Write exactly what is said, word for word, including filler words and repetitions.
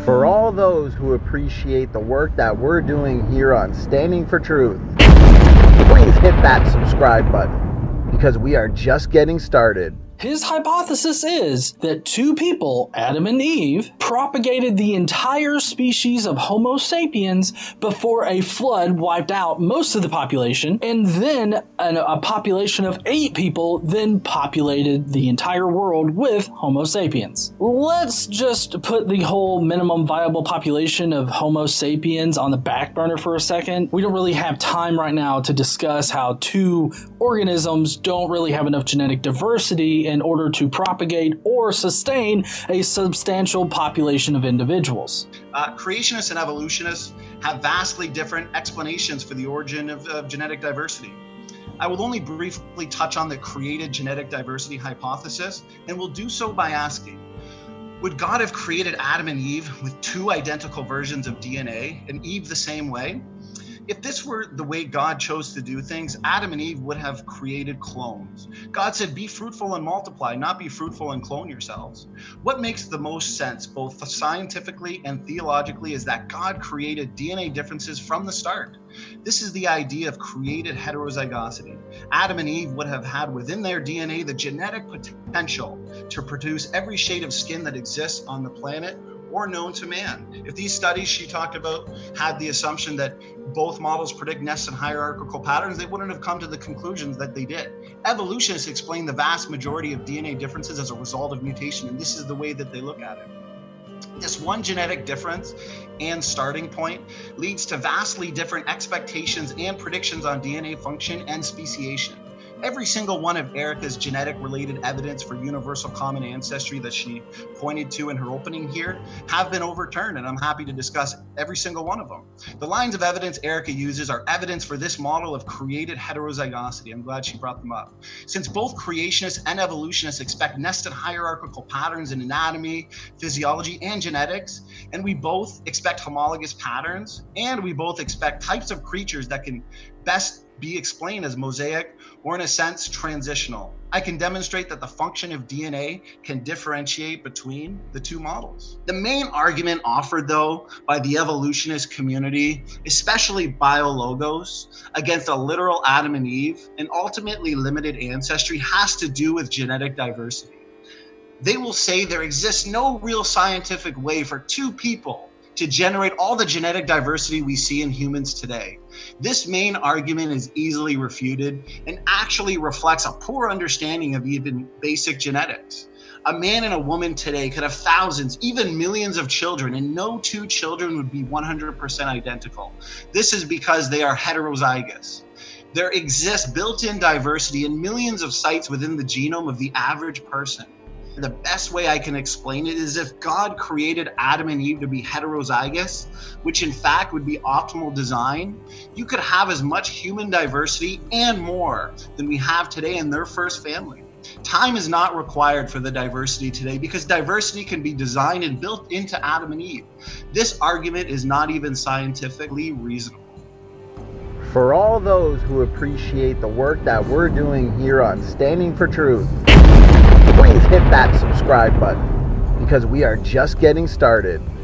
For all those who appreciate the work that we're doing here on Standing for Truth, please hit that subscribe button because we are just getting started. His hypothesis is that two people, Adam and Eve, propagated the entire species of Homo sapiens before a flood wiped out most of the population, and then an, a population of eight people then populated the entire world with Homo sapiens. Let's just put the whole minimum viable population of Homo sapiens on the back burner for a second. We don't really have time right now to discuss how two organisms don't really have enough genetic diversity in order to propagate or sustain a substantial population of individuals. Uh, creationists and evolutionists have vastly different explanations for the origin of uh, genetic diversity. I will only briefly touch on the created genetic diversity hypothesis, and will do so by asking, would God have created Adam and Eve with two identical versions of D N A, and Eve the same way? If this were the way God chose to do things, Adam and Eve would have created clones. God said, be fruitful and multiply, not be fruitful and clone yourselves. What makes the most sense, both scientifically and theologically, is that God created D N A differences from the start. This is the idea of created heterozygosity. Adam and Eve would have had within their D N A the genetic potential to produce every shade of skin that exists on the planet or known to man. If these studies she talked about had the assumption that both models predict nested hierarchical patterns, they wouldn't have come to the conclusions that they did. Evolutionists explain the vast majority of D N A differences as a result of mutation, and this is the way that they look at it. This one genetic difference and starting point leads to vastly different expectations and predictions on D N A function and speciation. Every single one of Erica's genetic related evidence for universal common ancestry that she pointed to in her opening here have been overturned, and I'm happy to discuss every single one of them. The lines of evidence Erica uses are evidence for this model of created heterozygosity. I'm glad she brought them up. Since both creationists and evolutionists expect nested hierarchical patterns in anatomy, physiology, and genetics, and we both expect homologous patterns, and we both expect types of creatures that can best be explained as mosaic or, in a sense, transitional, I can demonstrate that the function of D N A can differentiate between the two models. The main argument offered, though, by the evolutionist community, especially biologos, against a literal Adam and Eve and ultimately limited ancestry has to do with genetic diversity. They will say there exists no real scientific way for two people to generate all the genetic diversity we see in humans today. This main argument is easily refuted and actually reflects a poor understanding of even basic genetics. A man and a woman today could have thousands, even millions of children, and no two children would be one hundred percent identical. This is because they are heterozygous. There exists built-in diversity in millions of sites within the genome of the average person. The best way I can explain it is if God created Adam and Eve to be heterozygous, which in fact would be optimal design, you could have as much human diversity and more than we have today in their first family. Time is not required for the diversity today because diversity can be designed and built into Adam and Eve. This argument is not even scientifically reasonable. For all those who appreciate the work that we're doing here on Standing for Truth, please hit that subscribe button because we are just getting started.